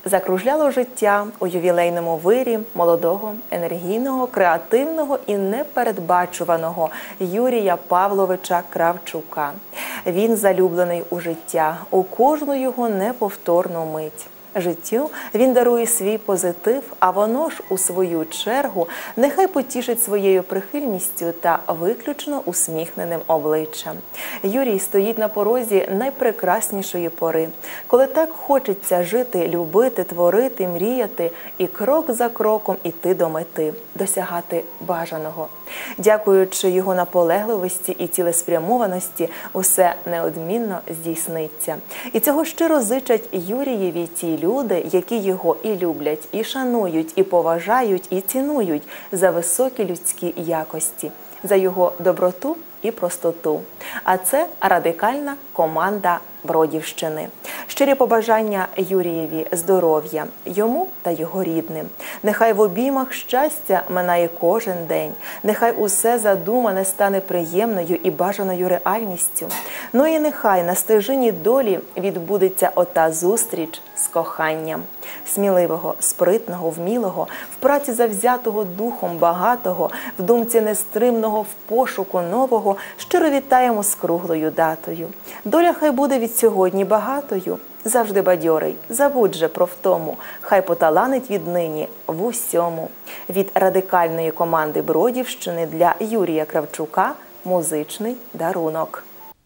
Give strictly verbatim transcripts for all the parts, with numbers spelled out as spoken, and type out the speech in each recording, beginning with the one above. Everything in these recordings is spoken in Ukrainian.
Закружляло життя у ювілейному вирі молодого, енергійного, креативного і непередбачуваного Юрія Павловича Кравчука. Він залюблений у життя, у кожну його неповторну мить. Життю він дарує свій позитив, а воно ж, у свою чергу, нехай потішить своєю прихильністю та виключно усміхненим обличчям. Юрій стоїть на порозі найпрекраснішої пори, коли так хочеться жити, любити, творити, мріяти і крок за кроком іти до мети, досягати бажаного. Дякуючи його наполегливості і цілеспрямованості, усе неодмінно здійсниться. І цього щиро зичать Юрієві ті люди, які його і люблять, і шанують, і поважають, і цінують за високі людські якості, за його доброту і простоту. А це радикальна команда Бродівщини. Щирі побажання Юрієві здоров'я, йому та його рідним. Нехай в обіймах щастя минає кожен день. Нехай усе задумане стане приємною і бажаною реальністю. Ну і нехай на стежині долі відбудеться ота зустріч з коханням. Сміливого, спритного, вмілого, в праці завзятого, духом багатого, в думці нестримного, в пошуку нового, щиро вітаємо з круглою датою. Доля хай буде від сьогодні багатою, завжди бадьорий, забудь же про втому, хай поталанить віднині в усьому. Від радикальної команди Бродівщини для Юрія Кравчука музичний дарунок.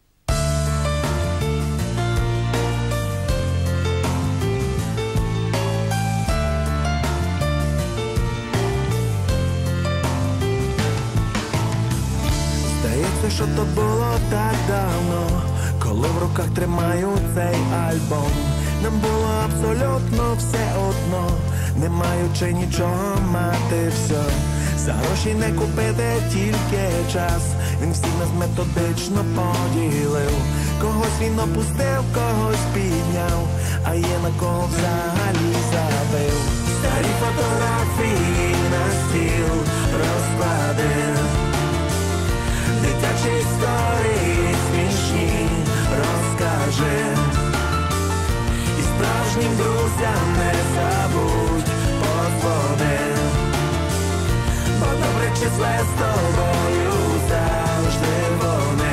Здається, що то було так давно, коли в руках тримаю цей альбом. Нам було абсолютно все одно, не маючи нічого, мати все. За гроші не купити, тільки час. Він всіх нас методично поділив. Когось він опустив, когось підняв, а є на кого взагалі забив. Старі фотографії на стіл розкладив, дитячі історії смішні розкажи. І справжнім друзям не забудь подзвони, бо добре числе з тобою завжди вони.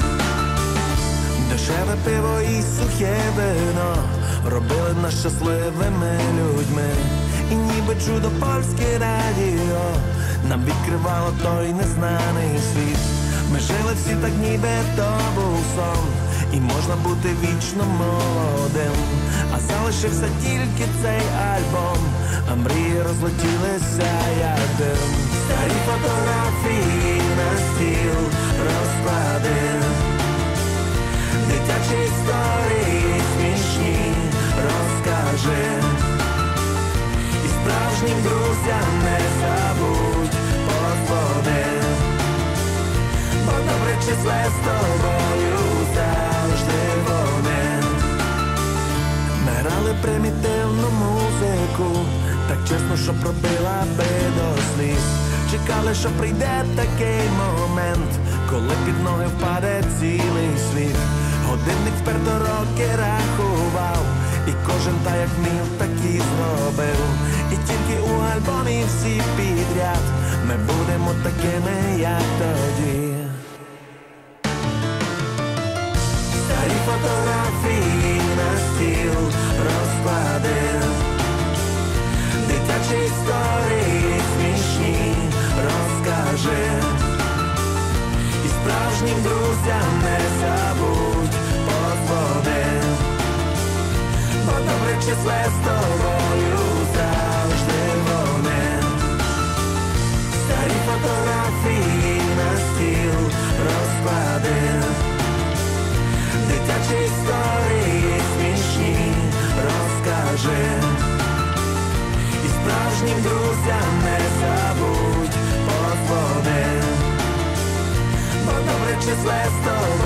Дешеве пиво і сухе вино робили нас щасливими людьми. І ніби чудо польське радіо нам відкривало той незнаний світ. Ми жили всі так, ніби то був сон, і можна бути вічно молодим. А залишився тільки цей альбом, а мрії розлетілися як дим. Старі фотографії на стіл розклади, дитячі історії смішні розкажи. І справжнім друзям не забудь подзвони, бо добре числе з тобою завжди вони. Ми грали примітивну музику, так чесно, що пробила би до сліз. Чекали, що прийде такий момент, коли під ноги впаде цілий світ. Годинник вперто роки рахував, і кожен та як вмів, так і зробив. І тільки у альбомі всі підряд ми будемо такими, як тоді. Старі фотографії на стіл розклади, дитячі історії смішні розкажи. І справжнім друзям не забудь подзвони, бо добре числе з тобою завжди вони. Старі фотографії на стіл розклади, дитячі історії смішні розкажи. І справжнім друзям не забудь подзвони, бо добре числе з тобою